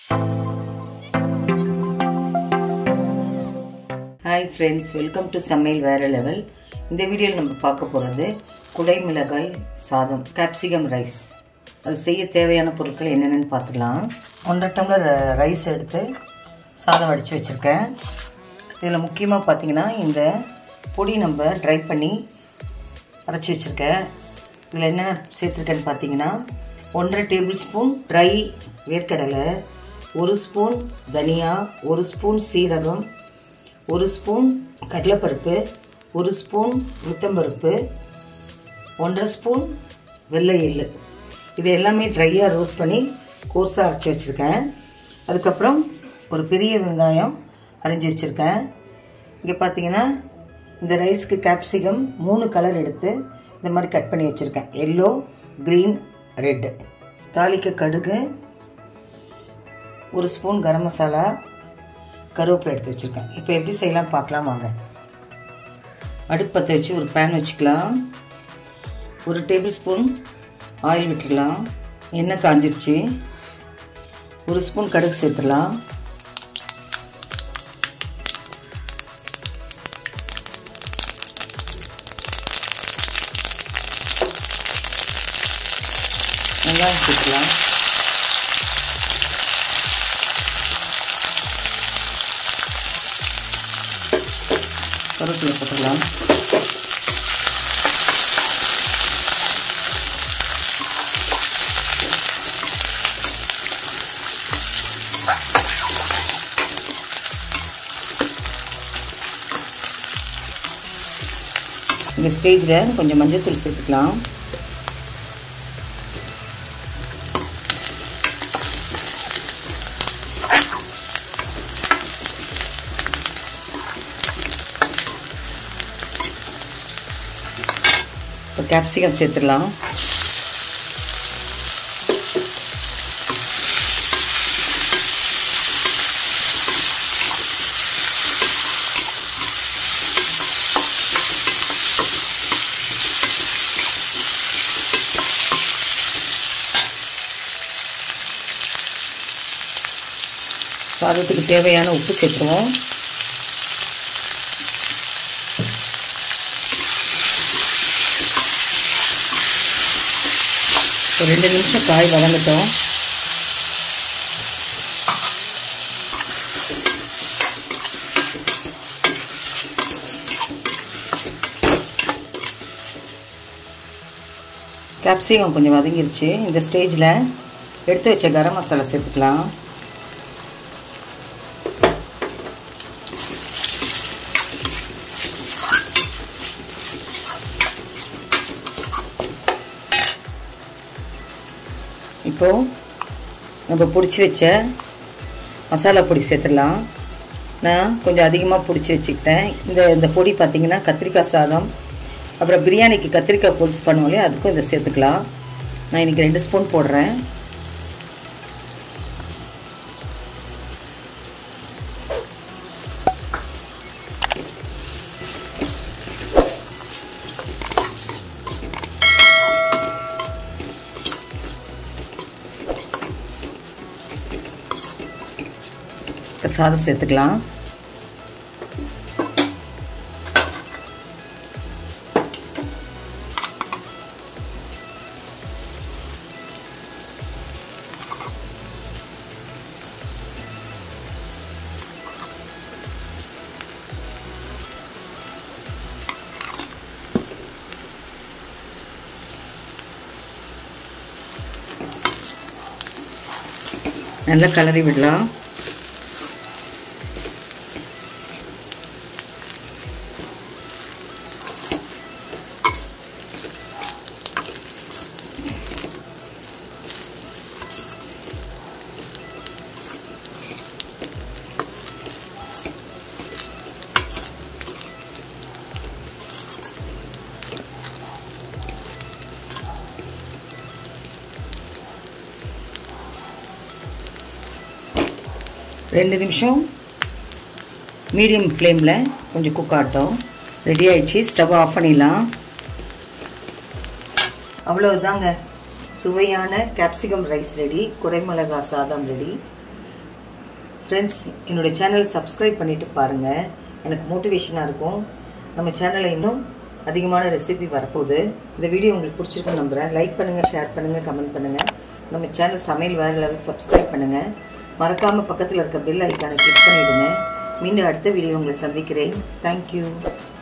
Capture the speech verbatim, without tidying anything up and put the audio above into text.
Hi friends, welcome to Samayal Vera Level. இந்த வீடியோல நம்ம பார்க்க போறது குடை மிளகாய் சாதம் capsicum rice. அது செய்ய தேவையான பொருட்கள் என்னென்னன்னு பார்த்துக்கலாம். ஒன்றரை டம்ளர் ரைஸ் எடுத்து சாதம் வடிச்சு வச்சிருக்கேன். இதில் முக்கியமா பாத்தீங்கன்னா இந்த பொடி நம்ம ட்ரை பண்ணி அரைச்சு வச்சிருக்கேன். இதில் என்ன சேர்த்திருக்கேன்னு பாத்தீங்கன்னா ஒன்றரை டேபிள் ஸ்பூன் ட்ரை வேர்க்கடலை, ஒரு ஸ்பூன் தனியா, ஒரு ஸ்பூன் சீரகம், ஒரு ஸ்பூன் கடலைப்பருப்பு, ஒரு ஸ்பூன் உளுத்தம்பருப்பு, ஒன்றரை ஸ்பூன் வெள்ளை எள்ளு. இது எல்லாமே ட்ரையாக ரோஸ்ட் பண்ணி கோர்ஸாக அரைச்சி வச்சுருக்கேன். அதுக்கப்புறம் ஒரு பெரிய வெங்காயம் அரைஞ்சி வச்சுருக்கேன். இங்கே பார்த்தீங்கன்னா இந்த ரைஸ்க்கு கேப்சிகம் மூணு கலர் எடுத்து இந்த மாதிரி கட் பண்ணி வச்சுருக்கேன். Yellow, green, red. தாளிக்க கடுகு, ஒரு ஸ்பூன் கரம் மசாலா, கருவேப்பிலை எடுத்து வச்சுருக்கேன். இப்போ எப்படி செய்யலாம் பார்க்கலாம் வாங்க. அடுப்பு பற்ற வச்சு ஒரு பேன் வச்சுக்கலாம். ஒரு டேபிள் ஸ்பூன் ஆயில் விட்டுக்கலாம். எண்ணெய் காஞ்சிருச்சு. ஒரு ஸ்பூன் கடுகு சேர்த்துடலாம். வெங்காயம் சேர்த்துக்கலாம். கருவேப்பிலை போட்டுக்கலாம். இந்த ஸ்டேஜில் கொஞ்சம் மஞ்சள் தூள் சேர்த்துக்கலாம். இப்போ கேப்சிகம் சேர்த்துடலாம். சாதத்துக்கு தேவையான உப்பு சேர்த்துருவோம். ஒரு ரெண்டு நிமிஷம் காய் வதங்கட்டும். கேப்சிகம் கொஞ்சம் வதங்கிருச்சு. இந்த ஸ்டேஜில் எடுத்து வச்ச கரம் மசாலா சேர்த்துக்கலாம். இப்போது நம்ம பிடிச்சி வச்ச மசாலா பொடி சேர்த்துடலாம். நான் கொஞ்சம் அதிகமாக பிடிச்சி வச்சுக்கிட்டேன். இந்த இந்த பொடி பார்த்திங்கன்னா கத்திரிக்காய் சாதம், அப்புறம் பிரியாணிக்கு கத்திரிக்காய் பொரிச்சு பண்ணுவோம் இல்லையா, அதுக்கும் இதை சேர்த்துக்கலாம். நான் இன்றைக்கி ரெண்டு ஸ்பூன் போடுறேன். சாதம் சேர்த்துக்கலாம். நல்லா கலரி விடலாம். ரெண்டு நிமிஷம் மீடியம் ஃப்ளேமில் கொஞ்சம் குக் ஆகட்டும். ரெடி ஆகிடுச்சு. ஸ்டவ் ஆஃப் பண்ணிடலாம். அவ்வளவுதாங்க, சுவையான கேப்சிகம் ரைஸ் ரெடி, குடைமிளகாய் சாதம் ரெடி. ஃப்ரெண்ட்ஸ், என்னோட சேனல் சப்ஸ்கிரைப் பண்ணிவிட்டு பாருங்கள். எனக்கு மோட்டிவேஷனாக இருக்கும். நம்ம சேனலில் இன்னும் அதிகமான ரெசிபி வரப்போகுது. இந்த வீடியோ உங்களுக்கு பிடிச்சிருக்குன்னு நம்புகிறேன். லைக் பண்ணுங்கள், ஷேர் பண்ணுங்கள், கமெண்ட் பண்ணுங்கள். நம்ம சேனல் சமையல் வேறு லெவல் சப்ஸ்கிரைப் பண்ணுங்கள். மறக்காமல் பக்கத்தில் இருக்க பெல் ஐக்கானை கிளிக் பண்ணிவிடுங்க. மீண்டும் அடுத்த வீடியோ உங்களை சந்திக்கிறேன். தேங்க்யூ.